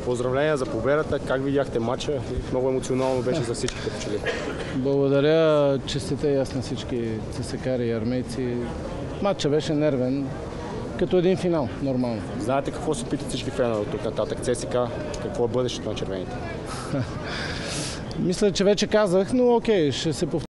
Поздравления за победата. Как видяхте матча? Много емоционално беше за всичките пчели. Благодаря, честита и аз на всички цесекари и армейци. Матчът беше нервен, като един финал, нормално. Знаете какво се питат всички фенове от тук нататък? ЦСК, какво е бъдещето на червените? Мисля, че вече казах, но окей, ще се повторя.